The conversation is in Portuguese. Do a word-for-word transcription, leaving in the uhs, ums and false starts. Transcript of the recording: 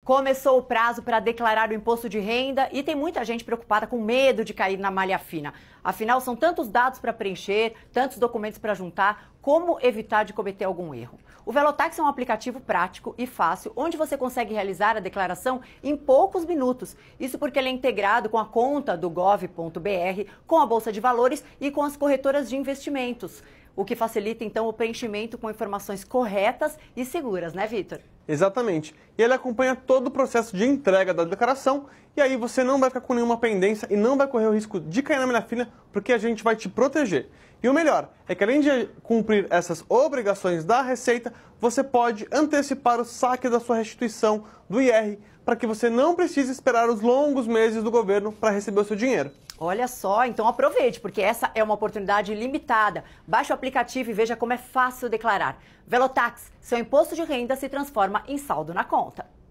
Começou o prazo para declarar o imposto de renda e tem muita gente preocupada com medo de cair na malha fina. Afinal, são tantos dados para preencher, tantos documentos para juntar, como evitar de cometer algum erro? O Velotax é um aplicativo prático e fácil, onde você consegue realizar a declaração em poucos minutos. Isso porque ele é integrado com a conta do gov ponto br, com a Bolsa de Valores e com as corretoras de investimentos. O que facilita, então, o preenchimento com informações corretas e seguras, né, Vitor? Exatamente. E ele acompanha todo o processo de entrega da declaração e aí você não vai ficar com nenhuma pendência e não vai correr o risco de cair na malha fina, porque a gente vai te proteger. E o melhor é que além de cumprir essas obrigações da Receita, você pode antecipar o saque da sua restituição do I R para que você não precise esperar os longos meses do governo para receber o seu dinheiro. Olha só, então aproveite, porque essa é uma oportunidade limitada. Baixe o aplicativo e veja como é fácil declarar. Velotax, seu imposto de renda se transforma em saldo na conta.